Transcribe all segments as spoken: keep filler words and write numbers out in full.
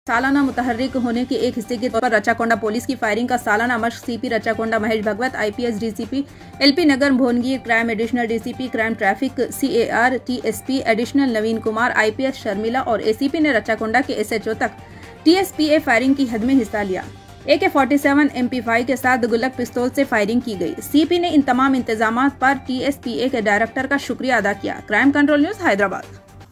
सालाना मुतहर्रिक होने के एक हिस्से के तौर पर रचाकोंडा पुलिस की फायरिंग का सालाना मशक CP Rachakonda Mahesh Bhagwat, IPS DCP LP Nagar भोनगी, crime additional DCP crime traffic CAR TSP additional Naveen Kumar, IPS Sharmila और एसीपी ने रचाकोंडा के एसएचओ तक टीएसपीए फायरिंग की हद में हिस्सा लिया। A K forty seven M P five के साथ गुल्लक पिस्तौल से फायरिंग की गई। सीपी ने इन तमाम इंतजाम पर टीएसपीए के डायरेक्टर का शुक्रिया अदा किया। Crime control news Hyderabad.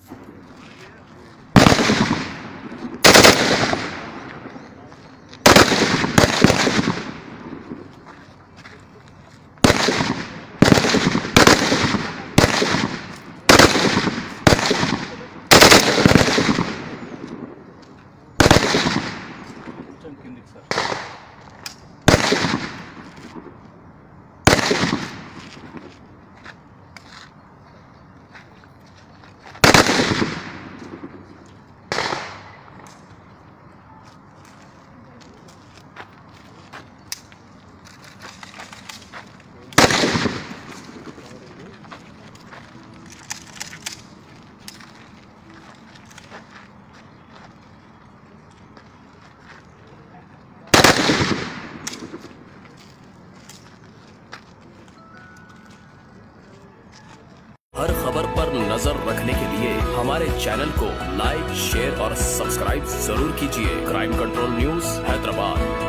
हर खबर पर नजर रखने के लिए हमारे चैनल को लाइक, शेयर और सब्सक्राइब जरूर कीजिए। Crime control news Hyderabad.